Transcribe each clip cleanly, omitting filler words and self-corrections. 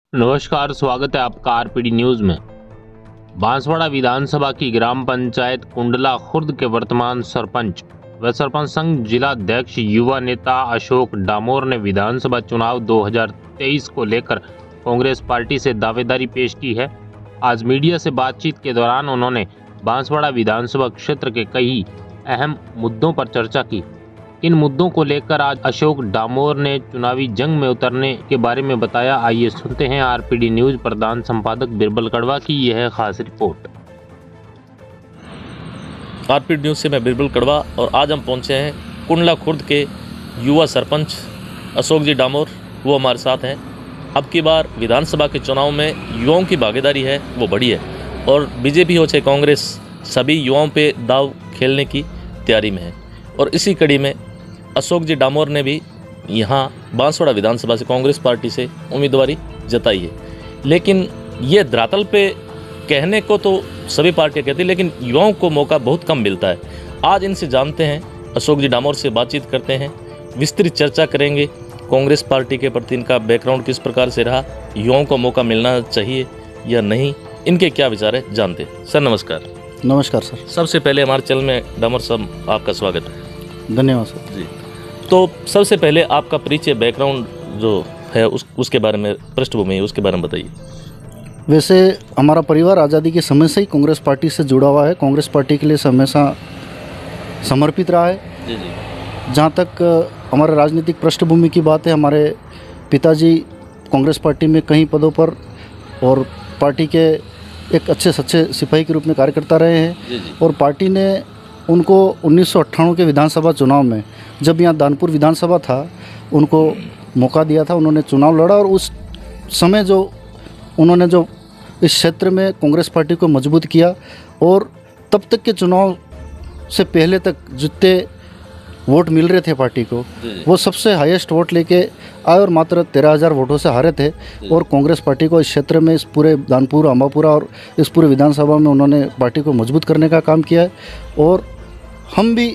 नमस्कार, स्वागत है आपका आरपीडी न्यूज में। बांसवाड़ा विधानसभा की ग्राम पंचायत कुंडला खुर्द के वर्तमान सरपंच व सरपंच संघ जिला अध्यक्ष युवा नेता अशोक डामोर ने विधानसभा चुनाव 2023 को लेकर कांग्रेस पार्टी से दावेदारी पेश की है। आज मीडिया से बातचीत के दौरान उन्होंने बांसवाड़ा विधानसभा क्षेत्र के कई अहम मुद्दों पर चर्चा की। इन मुद्दों को लेकर आज अशोक डामोर ने चुनावी जंग में उतरने के बारे में बताया। आइए सुनते हैं आरपीडी न्यूज प्रधान संपादक बिरबल कड़वा की यह खास रिपोर्ट। आरपीडी न्यूज से मैं बिरबल कड़वा और आज हम पहुंचे हैं कुंडला खुर्द के युवा सरपंच अशोक जी डामोर, वो हमारे साथ हैं। अब की बार विधानसभा के चुनाव में युवाओं की भागीदारी है वो बड़ी है और बीजेपी हो चाहे कांग्रेस सभी युवाओं पे दाव खेलने की तैयारी में है। और इसी कड़ी में अशोक जी डामोर ने भी यहाँ बांसवाड़ा विधानसभा से कांग्रेस पार्टी से उम्मीदवारी जताई है। लेकिन ये धरातल पे कहने को तो सभी पार्टियां कहती है, लेकिन युवाओं को मौका बहुत कम मिलता है। आज इनसे जानते हैं, अशोक जी डामोर से बातचीत करते हैं, विस्तृत चर्चा करेंगे कांग्रेस पार्टी के प्रति इनका बैकग्राउंड किस प्रकार से रहा, युवाओं को मौका मिलना चाहिए या नहीं, इनके क्या विचार है जानते हैं। सर नमस्कार। नमस्कार सर। सबसे पहले हमारे चैनल में डामोर साहब आपका स्वागत है। धन्यवाद सर जी। तो सबसे पहले आपका परिचय, बैकग्राउंड जो है उसके बारे में, पृष्ठभूमि उसके बारे में बताइए। वैसे हमारा परिवार आज़ादी के समय से ही कांग्रेस पार्टी से जुड़ा हुआ है, कांग्रेस पार्टी के लिए हमेशा समर्पित रहा है। जी जी। जहाँ तक हमारे राजनीतिक पृष्ठभूमि की बात है, हमारे पिताजी कांग्रेस पार्टी में कई पदों पर और पार्टी के एक अच्छे सच्चे सिपाही के रूप में कार्यकर्ता रहे हैं। जी जी। और पार्टी ने उनको 1998 के विधानसभा चुनाव में, जब यहाँ दानपुर विधानसभा था, उनको मौका दिया था, उन्होंने चुनाव लड़ा और उस समय उन्होंने जो इस क्षेत्र में कांग्रेस पार्टी को मजबूत किया और तब तक के चुनाव से पहले तक जितने वोट मिल रहे थे पार्टी को, वो सबसे हाईएस्ट वोट लेके आए और मात्र 13,000 वोटों से हारे थे। और कांग्रेस पार्टी को इस क्षेत्र में, इस पूरे दानपुर, अम्बापुरा और इस पूरे विधानसभा में उन्होंने पार्टी को मजबूत करने का काम किया है। और हम भी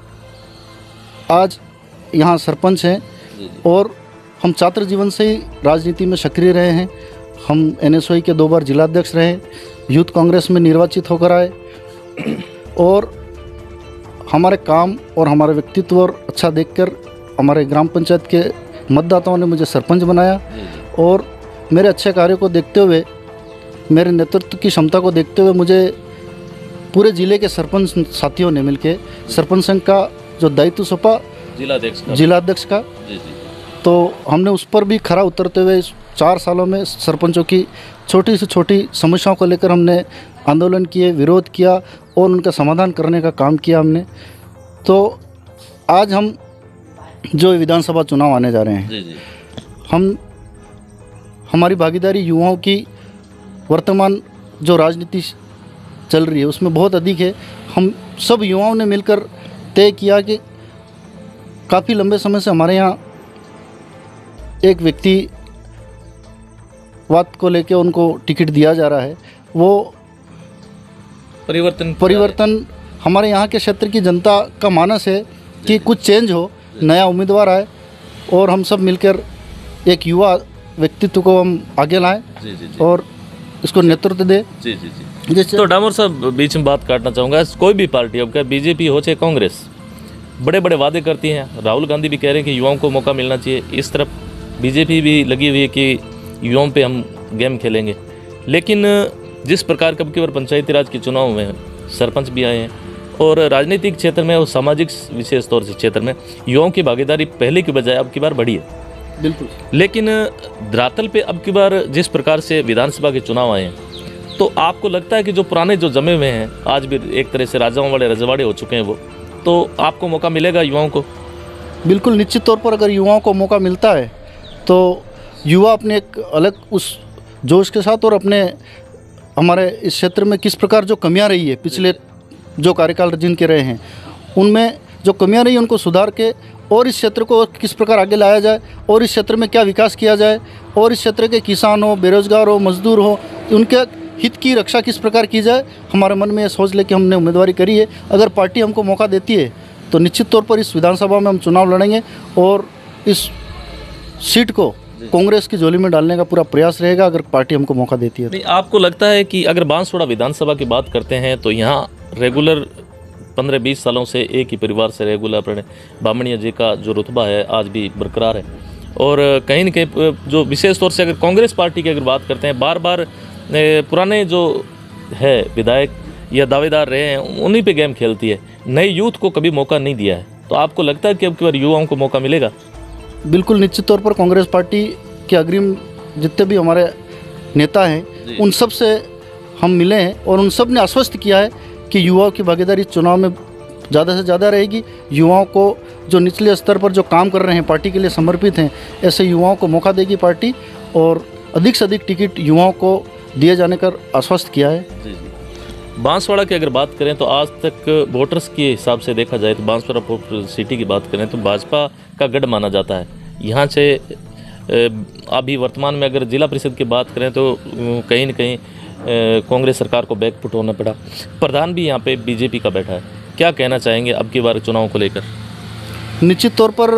आज यहाँ सरपंच हैं और हम छात्र जीवन से ही राजनीति में सक्रिय रहे हैं। हम NSY के 2 बार जिलाध्यक्ष रहे, यूथ कांग्रेस में निर्वाचित होकर आए और हमारे काम और हमारे व्यक्तित्व और अच्छा देखकर हमारे ग्राम पंचायत के मतदाताओं ने मुझे सरपंच बनाया। और मेरे अच्छे कार्यों को देखते हुए, मेरे नेतृत्व की क्षमता को देखते हुए मुझे पूरे ज़िले के सरपंच साथियों ने मिलके सरपंच संघ का जो दायित्व सौंपा जिलाध्यक्ष का, तो हमने उस पर भी खरा उतरते हुए 4 सालों में सरपंचों की छोटी से छोटी समस्याओं को लेकर हमने आंदोलन किए, विरोध किया और उनका समाधान करने का काम किया हमने। तो आज हम जो विधानसभा चुनाव आने जा रहे हैं, हमारी भागीदारी युवाओं की वर्तमान जो राजनीति चल रही है उसमें बहुत अधिक है। हम सब युवाओं ने मिलकर तय किया कि काफ़ी लंबे समय से हमारे यहाँ एक व्यक्ति वाद को लेकर उनको टिकट दिया जा रहा है, वो परिवर्तन हमारे यहाँ के क्षेत्र की जनता का मानस है कि कुछ चेंज हो, नया उम्मीदवार आए और हम सब मिलकर एक युवा व्यक्तित्व को हम आगे लाएं और इसको नेतृत्व दे। जैसे तो डामोर साहब, बीच में बात काटना चाहूँगा, कोई भी पार्टी, अब क्या बीजेपी हो चाहे कांग्रेस, बड़े बड़े वादे करती हैं। राहुल गांधी भी कह रहे हैं कि युवाओं को मौका मिलना चाहिए, इस तरफ बीजेपी भी लगी हुई है कि युवाओं पे हम गेम खेलेंगे। लेकिन जिस प्रकार कब की बार पंचायती राज के चुनाव में सरपंच भी आए हैं और राजनीतिक क्षेत्र में और सामाजिक विशेष तौर से क्षेत्र में युवाओं की भागीदारी पहले की बजाय अब की बार बढ़ी है। बिल्कुल। लेकिन धरातल पे अब की बार जिस प्रकार से विधानसभा के चुनाव आए हैं, तो आपको लगता है कि जो पुराने जो जमे हुए हैं, आज भी एक तरह से राजाओं वाले रजवाड़े हो चुके हैं वो, तो आपको मौका मिलेगा युवाओं को? बिल्कुल, निश्चित तौर पर अगर युवाओं को मौका मिलता है तो युवा अपने एक अलग उस जोश के साथ और अपने हमारे इस क्षेत्र में किस प्रकार जो कमियां रही है पिछले जो कार्यकाल जिनके रहे हैं, उनमें जो कमियां रही उनको सुधार के और इस क्षेत्र को किस प्रकार आगे लाया जाए और इस क्षेत्र में क्या विकास किया जाए और इस क्षेत्र के किसान हो, बेरोजगार हो, मजदूर हो, उनके हित की रक्षा किस प्रकार की जाए, हमारे मन में ये सोच लेके हमने उम्मीदवारी करी है। अगर पार्टी हमको मौका देती है तो निश्चित तौर पर इस विधानसभा में हम चुनाव लड़ेंगे और इस सीट को कांग्रेस की झोली में डालने का पूरा प्रयास रहेगा अगर पार्टी हमको मौका देती है। नहीं, आपको लगता है कि अगर बांसवाड़ा विधानसभा की बात करते हैं तो यहाँ रेगुलर 15-20 सालों से एक ही परिवार से रेगुलर अपने बामणिया जी का जो रुतबा है आज भी बरकरार है, और कहीं न कहीं जो विशेष तौर से अगर कांग्रेस पार्टी की अगर बात करते हैं, बार बार पुराने जो है विधायक या दावेदार रहे हैं उन्हीं पे गेम खेलती है, नए यूथ को कभी मौका नहीं दिया है। तो आपको लगता है कि अब की बार युवाओं को मौका मिलेगा? बिल्कुल निश्चित तौर पर कांग्रेस पार्टी के अग्रिम जितने भी हमारे नेता हैं उन सब से हम मिले हैं और उन सब ने आश्वस्त किया है कि युवाओं की भागीदारी चुनाव में ज़्यादा से ज़्यादा रहेगी। युवाओं को जो निचले स्तर पर जो काम कर रहे हैं, पार्टी के लिए समर्पित हैं, ऐसे युवाओं को मौका देगी पार्टी और अधिक से अधिक टिकट युवाओं को दिए जाने का आश्वस्त किया है। बांसवाड़ा की अगर बात करें तो आज तक वोटर्स के हिसाब से देखा जाए तो बांसवाड़ा सिटी की बात करें तो भाजपा का गढ़ माना जाता है। यहाँ से अभी वर्तमान में अगर जिला परिषद की बात करें तो कहीं न कहीं कांग्रेस सरकार को बैकफुट होना पड़ा। प्रधान भी यहाँ पे बीजेपी का बैठा है। क्या कहना चाहेंगे अब की बार चुनाव को लेकर? निश्चित तौर पर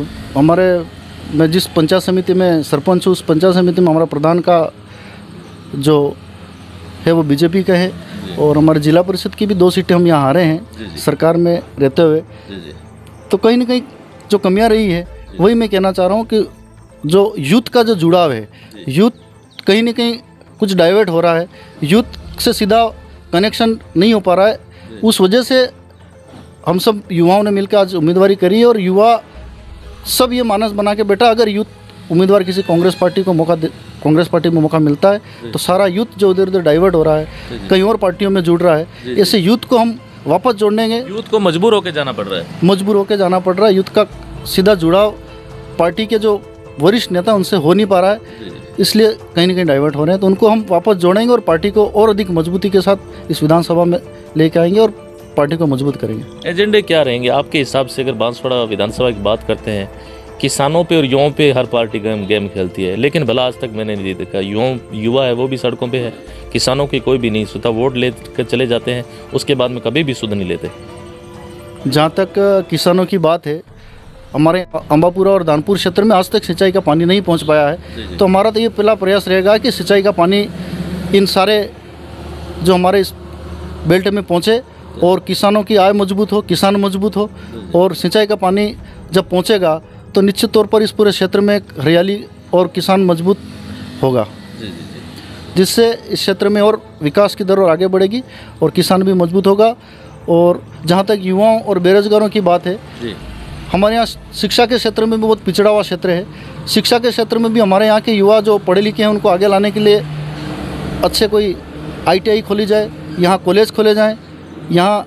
मैं जिस पंचायत समिति में सरपंच हूँ उस पंचायत समिति में हमारा प्रधान का जो है वो बीजेपी का है और हमारे जिला परिषद की भी 2 सीटें हम यहाँ हारे हैं सरकार में रहते हुए। तो कहीं ना कहीं जो कमियाँ रही है वही मैं कहना चाह रहा हूँ कि जो यूथ का जो जुड़ाव है, यूथ कहीं ना कहीं कुछ डाइवर्ट हो रहा है, यूथ से सीधा कनेक्शन नहीं हो पा रहा है। उस वजह से हम सब युवाओं ने मिलकर आज उम्मीदवारी करी है और युवा सब ये मानस बना के बैठा, अगर यूथ उम्मीदवार किसी कांग्रेस पार्टी में मौका मिलता है तो सारा यूथ जो इधर उधर डाइवर्ट हो रहा है, कहीं और पार्टियों में जुड़ रहा है, ऐसे यूथ को हम वापस जोड़ेंगे। यूथ को मजबूर होकर जाना पड़ रहा है, यूथ का सीधा जुड़ाव पार्टी के जो वरिष्ठ नेता उनसे हो नहीं पा रहा है, इसलिए कहीं ना कहीं डाइवर्ट हो रहे हैं। तो उनको हम वापस जोड़ेंगे और पार्टी को और अधिक मजबूती के साथ इस विधानसभा में लेके आएंगे और पार्टी को मजबूत करेंगे। एजेंडे क्या रहेंगे आपके हिसाब से? अगर बांसवाड़ा विधानसभा की बात करते हैं, किसानों पे और युवाओं पे हर पार्टी गेम खेलती है, लेकिन भला आज तक मैंने नहीं देखा युवा है वो भी सड़कों पे है, किसानों की कोई भी नहीं सुनता, वोट ले कर चले जाते हैं, उसके बाद में कभी भी सुध नहीं लेते। जहाँ तक किसानों की बात है, हमारे अम्बापुरा और दानपुर क्षेत्र में आज तक सिंचाई का पानी नहीं पहुँच पाया है, तो हमारा तो ये पहला प्रयास रहेगा कि सिंचाई का पानी इन सारे जो हमारे इस बेल्ट में पहुँचे और किसानों की आय मजबूत हो, किसान मजबूत हो, और सिंचाई का पानी जब पहुँचेगा तो निश्चित तौर पर इस पूरे क्षेत्र में हरियाली और किसान मजबूत होगा, जिससे इस क्षेत्र में और विकास की दर और आगे बढ़ेगी और किसान भी मजबूत होगा। और जहाँ तक युवाओं और बेरोजगारों की बात है, हमारे यहाँ शिक्षा के क्षेत्र में भी बहुत पिछड़ा हुआ क्षेत्र है। शिक्षा के क्षेत्र में भी हमारे यहाँ के युवा जो पढ़े लिखे हैं उनको आगे लाने के लिए अच्छे कोई ITI खोली जाए, यहाँ कॉलेज खोले जाएँ। यहाँ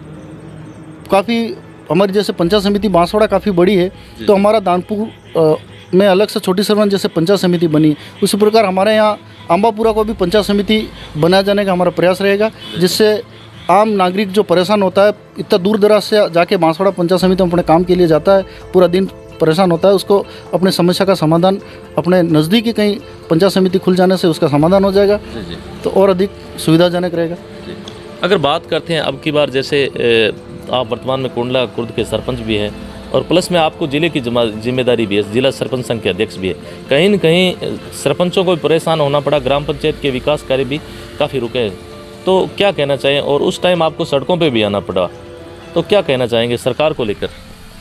काफ़ी हमारी जैसे पंचायत समिति बांसवाड़ा काफ़ी बड़ी है, तो हमारा दानपुर में अलग से छोटी सरवन जैसे पंचायत समिति बनी, उसी प्रकार हमारे यहाँ अम्बापुरा को भी पंचायत समिति बनाया जाने का हमारा प्रयास रहेगा, जिससे आम नागरिक जो परेशान होता है, इतना दूर दराज से जाके बांसवाड़ा पंचायत समिति में अपने काम के लिए जाता है, पूरा दिन परेशान होता है, उसको अपने समस्या का समाधान अपने नज़दीकी कहीं पंचायत समिति खुल जाने से उसका समाधान हो जाएगा, तो और अधिक सुविधाजनक रहेगा। अगर बात करते हैं अब की बार, जैसे आप वर्तमान में कुंडला खुर्द के सरपंच भी हैं और प्लस में आपको जिले की जिम्मेदारी भी है, जिला सरपंच संघ के अध्यक्ष भी है, कहीं न कहीं सरपंचों को भी परेशान होना पड़ा, ग्राम पंचायत के विकास कार्य भी काफ़ी रुके हैं, तो क्या कहना चाहिए? और उस टाइम आपको सड़कों पे भी आना पड़ा, तो क्या कहना चाहेंगे सरकार को लेकर?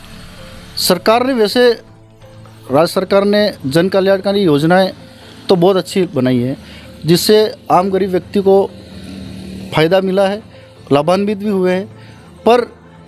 सरकार ने वैसे राज्य सरकार ने जन कल्याणकारी योजनाएं तो बहुत अच्छी बनाई है, जिससे आम गरीब व्यक्ति को फ़ायदा मिला है, लाभान्वित भी हुए हैं, पर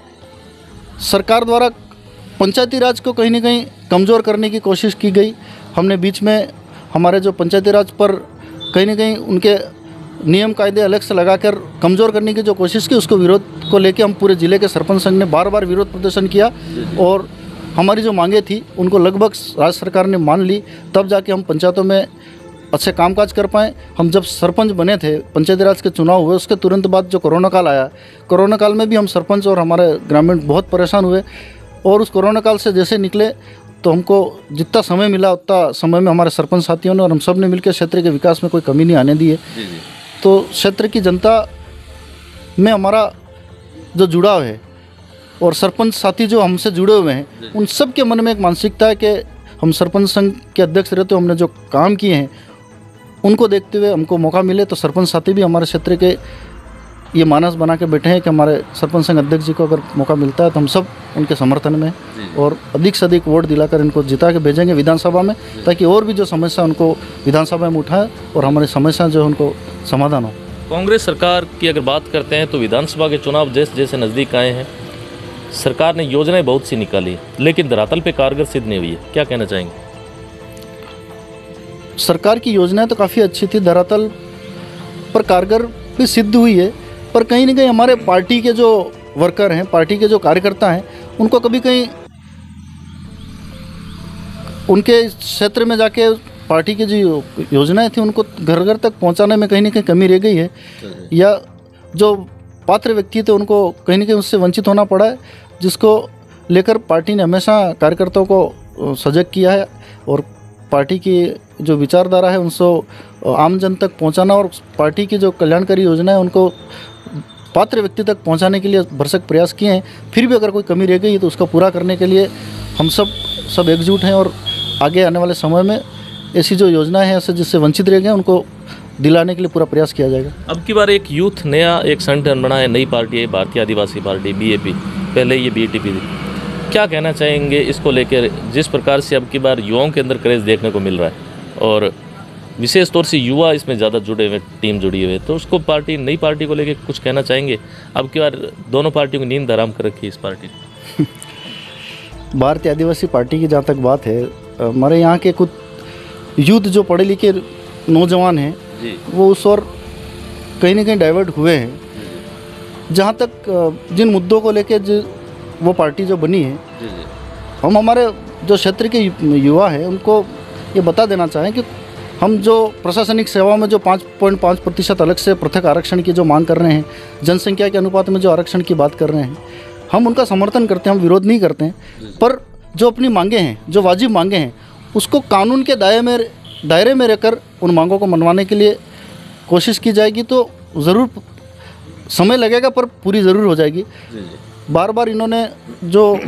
सरकार द्वारा पंचायती राज को कहीं ना कहीं कमज़ोर करने की कोशिश की गई। हमने बीच में हमारे जो पंचायती राज पर कहीं ना कहीं उनके नियम कायदे अलग से लगाकर कमज़ोर करने की जो कोशिश की, उसको विरोध को लेके हम पूरे ज़िले के सरपंच संघ ने बार बार विरोध प्रदर्शन किया और हमारी जो मांगे थी उनको लगभग राज्य सरकार ने मान ली, तब जाके हम पंचायतों में अच्छे कामकाज कर पाएँ। हम जब सरपंच बने थे, पंचायती राज के चुनाव हुए, उसके तुरंत बाद जो कोरोना काल आया, कोरोना काल में भी हम सरपंच और हमारे ग्रामीण बहुत परेशान हुए, और उस कोरोना काल से जैसे निकले तो हमको जितना समय मिला उतना समय में हमारे सरपंच साथियों ने और हम सब ने मिलकर क्षेत्र के विकास में कोई कमी नहीं आने दी है। तो क्षेत्र की जनता में हमारा जो जुड़ाव है और सरपंच साथी जो हमसे जुड़े हुए हैं, उन सब के मन में एक मानसिकता है कि हम सरपंच संघ के अध्यक्ष रहते हुए हमने जो काम किए हैं उनको देखते हुए हमको मौका मिले तो सरपंच साथी भी हमारे क्षेत्र के ये मानस बना के बैठे हैं कि हमारे सरपंच संघ अध्यक्ष जी को अगर मौका मिलता है तो हम सब उनके समर्थन में और अधिक से अधिक वोट दिलाकर इनको जिता के भेजेंगे विधानसभा में, ताकि और भी जो समस्या उनको विधानसभा में उठाए और हमारी समस्या जो है उनको समाधान हो। कांग्रेस सरकार की अगर बात करते हैं तो विधानसभा के चुनाव जैसे जैसे नज़दीक आए हैं, सरकार ने योजनाएं बहुत सी निकाली लेकिन धरातल पे कारगर सिद्ध नहीं हुई है, क्या कहना चाहेंगे? सरकार की योजनाएं तो काफ़ी अच्छी थी, धरातल पर कारगर भी सिद्ध हुई है, पर कहीं ना कहीं हमारे पार्टी के जो वर्कर हैं, पार्टी के जो कार्यकर्ता हैं, उनको कभी कहीं उनके क्षेत्र में जाके पार्टी की जो योजनाएं थी उनको घर घर तक पहुंचाने में कहीं ना कहीं कमी रह गई है, या जो पात्र व्यक्ति थे उनको कहीं ना कहीं उससे वंचित होना पड़ा है, जिसको लेकर पार्टी ने हमेशा कार्यकर्ताओं को सजग किया है और पार्टी की जो विचारधारा है उनको आम जन तक पहुंचाना और पार्टी की जो कल्याणकारी योजना है उनको पात्र व्यक्ति तक पहुंचाने के लिए भरसक प्रयास किए हैं। फिर भी अगर कोई कमी रह गई तो उसको पूरा करने के लिए हम सब एकजुट हैं और आगे आने वाले समय में ऐसी जो योजनाएं हैं ऐसे जिससे वंचित रह गए उनको दिलाने के लिए पूरा प्रयास किया जाएगा। अब की बार एक यूथ नया एक संगठन बना है, नई पार्टी है भारतीय आदिवासी पार्टी BAP, पहले ये BTP थी, क्या कहना चाहेंगे इसको लेकर? जिस प्रकार से अब की बार युवाओं के अंदर क्रेज देखने को मिल रहा है और विशेष तौर से युवा इसमें ज़्यादा जुड़े हुए, टीम जुड़ी हुई है, तो उसको पार्टी नई पार्टी को लेकर कुछ कहना चाहेंगे? अब की बार दोनों पार्टियों की नींद हराम कर रखी है इस पार्टी ने। भारतीय आदिवासी पार्टी की जहाँ तक बात है, हमारे यहाँ के कुछ यूथ जो पढ़े लिखे नौजवान हैं वो उस और कहीं ना कहीं डाइवर्ट हुए हैं। जहाँ तक जिन मुद्दों को लेकर वो पार्टी जो बनी है, हम हमारे जो क्षेत्र के युवा हैं उनको ये बता देना चाहें कि हम जो प्रशासनिक सेवाओं में जो 5.5% अलग से पृथक आरक्षण की जो मांग कर रहे हैं, जनसंख्या के अनुपात में जो आरक्षण की बात कर रहे हैं, हम उनका समर्थन करते हैं, हम विरोध नहीं करते हैं, पर जो अपनी मांगे हैं, जो वाजिब मांगे हैं, उसको कानून के दायरे में रहकर उन मांगों को मनवाने के लिए कोशिश की जाएगी तो ज़रूर समय लगेगा पर पूरी ज़रूर हो जाएगी। बार बार इन्होंने जो,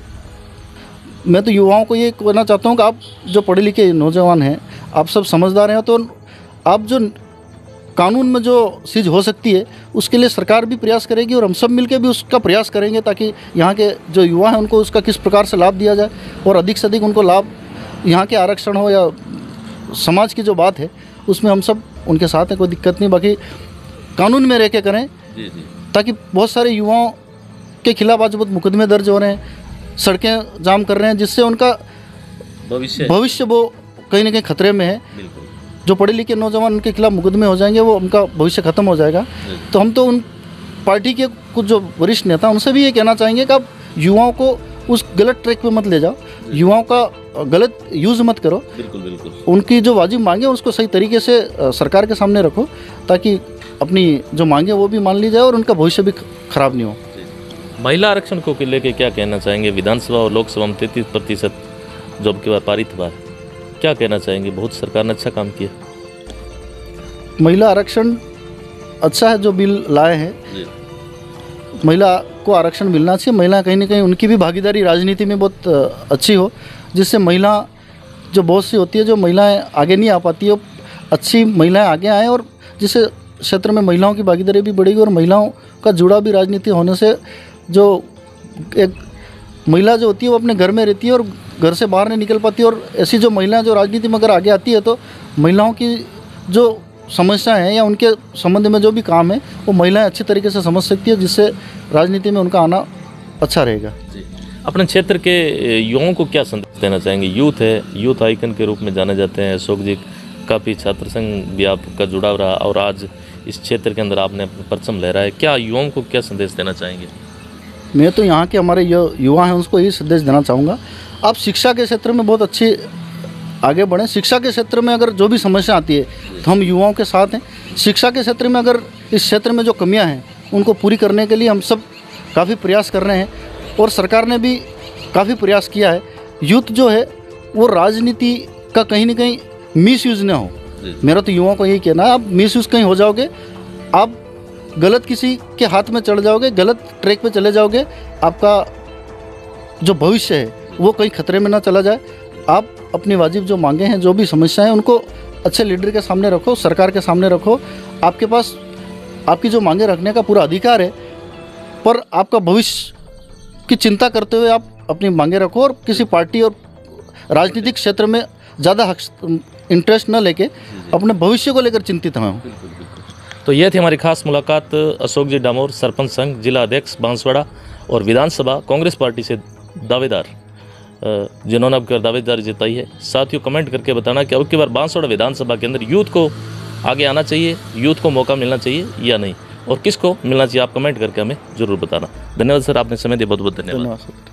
मैं तो युवाओं को ये कहना चाहता हूँ कि आप जो पढ़े लिखे नौजवान हैं, आप सब समझदार हैं, तो आप जो कानून में जो चीज़ हो सकती है उसके लिए सरकार भी प्रयास करेगी और हम सब मिलकर भी उसका प्रयास करेंगे ताकि यहाँ के जो युवा हैं उनको उसका किस प्रकार से लाभ दिया जाए और अधिक से अधिक उनको लाभ, यहाँ के आरक्षण हो या समाज की जो बात है उसमें हम सब उनके साथ हैं, कोई दिक्कत नहीं। बाकी कानून में रह के करें ताकि बहुत सारे युवाओं के खिलाफ आज बहुत मुकदमे दर्ज हो रहे हैं, सड़कें जाम कर रहे हैं, जिससे उनका भविष्य वो कहीं ना कहीं खतरे में है। जो पढ़े लिखे नौजवान उनके खिलाफ मुकदमे हो जाएंगे, वो उनका भविष्य खत्म हो जाएगा। तो हम तो उन पार्टी के कुछ जो वरिष्ठ नेता उनसे भी ये कहना चाहेंगे कि आप युवाओं को उस गलत ट्रैक पे मत ले जाओ, युवाओं का गलत यूज़ मत करो। बिल्कुल। उनकी जो वाजिब मांगे उसको सही तरीके से सरकार के सामने रखो ताकि अपनी जो मांगे वो भी मान ली जाए और उनका भविष्य भी खराब नहीं हो। महिला आरक्षण को लेकर क्या कहना चाहेंगे? विधानसभा और लोकसभा में 33% जो अब की बार पारित हुआ है, क्या कहना चाहेंगे? बहुत सरकार ने अच्छा काम किया। महिला आरक्षण अच्छा है जो बिल लाए हैं, महिला को आरक्षण मिलना चाहिए। महिला कहीं ना कहीं उनकी भी भागीदारी राजनीति में बहुत अच्छी हो, जिससे महिला जो बहुत सी होती है जो महिलाएं आगे नहीं आ पाती है, अच्छी महिलाएं आगे आएँ और जिससे क्षेत्र में महिलाओं की भागीदारी भी बढ़ेगी और महिलाओं का जुड़ा भी राजनीति होने से जो एक महिला जो होती है वो अपने घर में रहती है और घर से बाहर नहीं निकल पाती, और ऐसी जो महिलाएं जो राजनीति में अगर आगे आती है तो महिलाओं की जो समस्या है या उनके संबंध में जो भी काम है वो महिलाएं अच्छी तरीके से समझ सकती है, जिससे राजनीति में उनका आना अच्छा रहेगा। अपने क्षेत्र के युवाओं को क्या संदेश देना चाहेंगे? यूथ है, यूथ आइकन के रूप में जाने जाते हैं, अशोक जी काफ़ी छात्र संघ भी आपका जुड़ाव रहा और आज इस क्षेत्र के अंदर आपने परचम लहराया, क्या युवाओं को क्या संदेश देना चाहेंगे? मैं तो यहाँ के हमारे जो युवा हैं उसको यही संदेश देना चाहूँगा, आप शिक्षा के क्षेत्र में बहुत अच्छी आगे बढ़ें। शिक्षा के क्षेत्र में अगर जो भी समस्या आती है तो हम युवाओं के साथ हैं। शिक्षा के क्षेत्र में अगर इस क्षेत्र में जो कमियां हैं उनको पूरी करने के लिए हम सब काफ़ी प्रयास कर रहे हैं और सरकार ने भी काफ़ी प्रयास किया है। यूथ जो है वो राजनीति का कहीं ना कहीं मिसयूज़ ना हो। मेरा तो युवाओं को यही कहना है, आप मिसयूज़ कहीं हो जाओगे, आप गलत किसी के हाथ में चढ़ जाओगे, गलत ट्रैक पे चले जाओगे, आपका जो भविष्य है वो कहीं खतरे में ना चला जाए। आप अपनी वाजिब जो मांगे हैं, जो भी समस्याएं हैं, उनको अच्छे लीडर के सामने रखो, सरकार के सामने रखो। आपके पास आपकी जो मांगे रखने का पूरा अधिकार है, पर आपका भविष्य की चिंता करते हुए आप अपनी मांगे रखो और किसी पार्टी और राजनीतिक क्षेत्र में ज़्यादा इंटरेस्ट न लेके अपने भविष्य को लेकर चिंतित हमें। तो यह थी हमारी खास मुलाकात अशोक जी डामोर, सरपंच संघ, जिला अध्यक्ष बांसवाड़ा और विधानसभा कांग्रेस पार्टी से दावेदार, जिन्होंने अब दावेदारी जताई है। साथियों, कमेंट करके बताना कि अब की बार बांसवाड़ा विधानसभा के अंदर यूथ को आगे आना चाहिए, यूथ को मौका मिलना चाहिए या नहीं, और किसको मिलना चाहिए, आप कमेंट करके हमें जरूर बताना। धन्यवाद सर, आपने समय दिया, बहुत बहुत धन्यवाद।